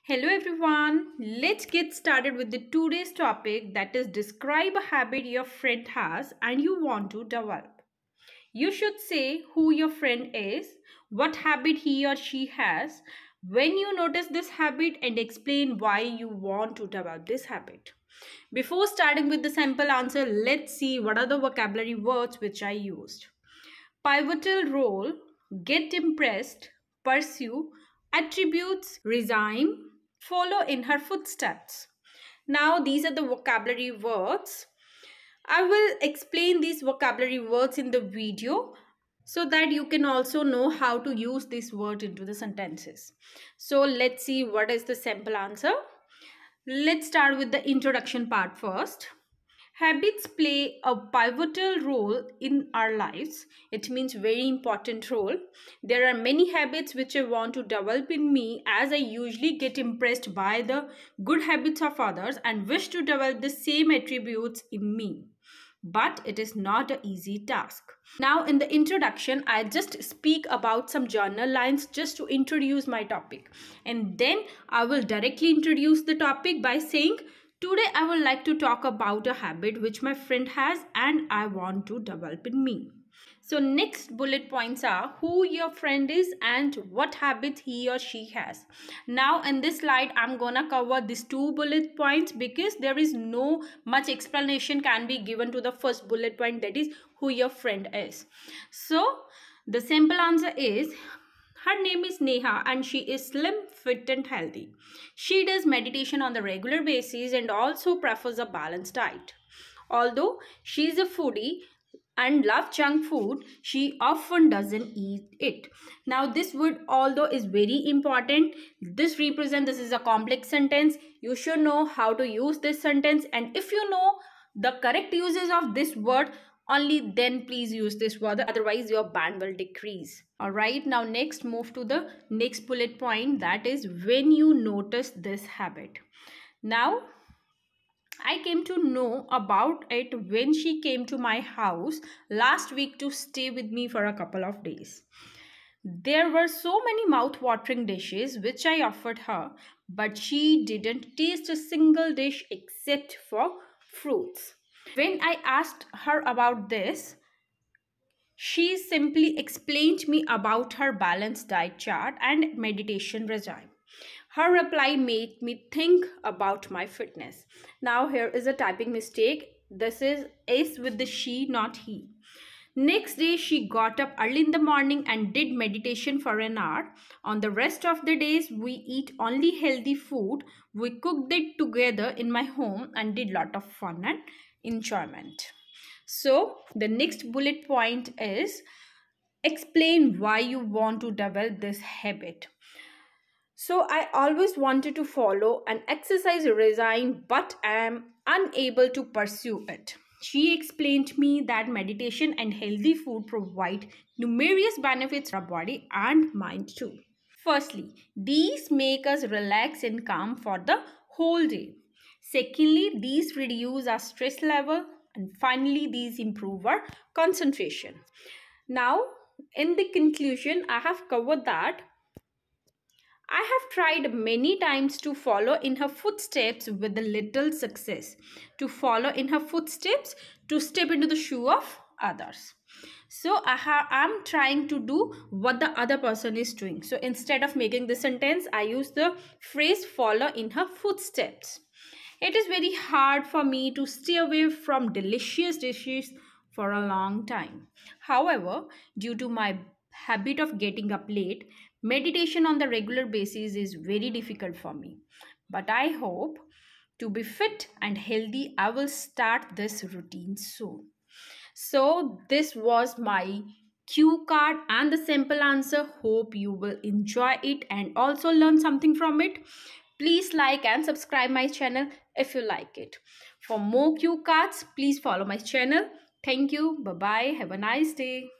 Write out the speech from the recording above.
Hello everyone, let's get started with the today's topic, that is describe a habit your friend has and you want to develop. You should say who your friend is, what habit he or she has, when you notice this habit, and explain why you want to develop this habit. Before starting with the sample answer, let's see what are the vocabulary words which I used. Pivotal role, get impressed, pursue, attributes, resign, follow in her footsteps. Now, these are the vocabulary words. I will explain these vocabulary words in the video so that you can also know how to use this word into the sentences. So, let's see what is the sample answer. Let's start with the introduction part first. Habits play a pivotal role in our lives. It means very important role. There are many habits which I want to develop in me, as I usually get impressed by the good habits of others and wish to develop the same attributes in me. But it is not an easy task. Now in the introduction, I just speak about some journal lines just to introduce my topic. And then I will directly introduce the topic by saying, today I would like to talk about a habit which my friend has and I want to develop in me. So next bullet points are who your friend is and what habits he or she has. Now in this slide I'm gonna cover these two bullet points because there is no much explanation can be given to the first bullet point, that is who your friend is. So the simple answer is, her name is Neha and she is slim, fit and healthy. She does meditation on the regular basis and also prefers a balanced diet. Although she is a foodie and loves junk food, she often doesn't eat it. Now this word although is very important. This is a complex sentence. You should know how to use this sentence, and if you know the correct uses of this word, only then please use this word, otherwise your band will decrease. All right, now next move to the next bullet point, that is when you notice this habit. Now I came to know about it when she came to my house last week to stay with me for a couple of days. There were so many mouth-watering dishes which I offered her, but she didn't taste a single dish except for fruits. When I asked her about this, she simply explained me about her balanced diet chart and meditation regime. Her reply made me think about my fitness. Now here is a typing mistake. This is with the she, not he. Next day, she got up early in the morning and did meditation for an hour. On the rest of the days, we eat only healthy food. We cooked it together in my home and did lot of fun and enjoyment. So, the next bullet point is explain why you want to develop this habit. So I always wanted to follow an exercise regime but am unable to pursue it. She explained me that meditation and healthy food provide numerous benefits for our body and mind too. Firstly, these make us relax and calm for the whole day. Secondly, these reduce our stress level. And finally, these improve our concentration. Now, in the conclusion, I have covered that I have tried many times to follow in her footsteps with a little success. To follow in her footsteps, to step into the shoe of others. So I'm trying to do what the other person is doing. So instead of making the sentence, I use the phrase follow in her footsteps. It is very hard for me to stay away from delicious dishes for a long time. However, due to my habit of getting up late, meditation on the regular basis is very difficult for me. But I hope to be fit and healthy, I will start this routine soon. So this was my cue card and the simple answer. Hope you will enjoy it and also learn something from it. Please like and subscribe my channel if you like it. For more cue cards, please follow my channel. Thank you. Bye bye. Have a nice day.